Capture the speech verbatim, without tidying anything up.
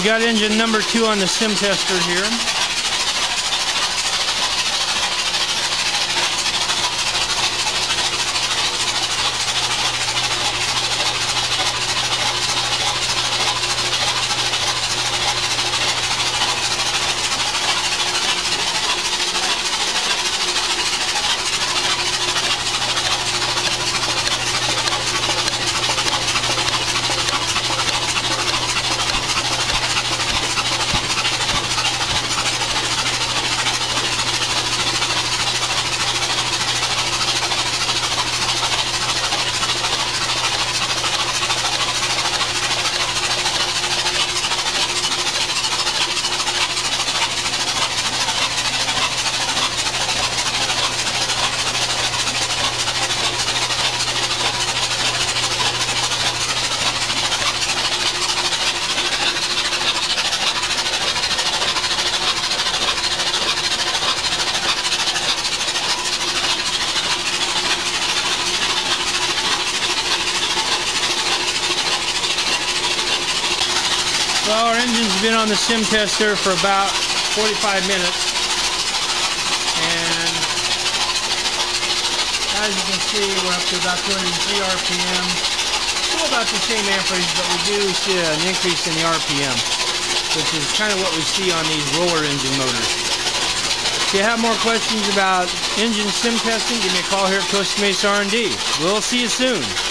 got engine number two on the sim tester here. Well, our engine's been on the sim tester for about forty-five minutes, and as you can see, we're up to about two hundred three R P M. Still about the same amperage, but we do see an increase in the R P M, which is kind of what we see on these roller engine motors. If you have more questions about engine sim testing, give me a call here at Costa Mesa R and D. We'll see you soon.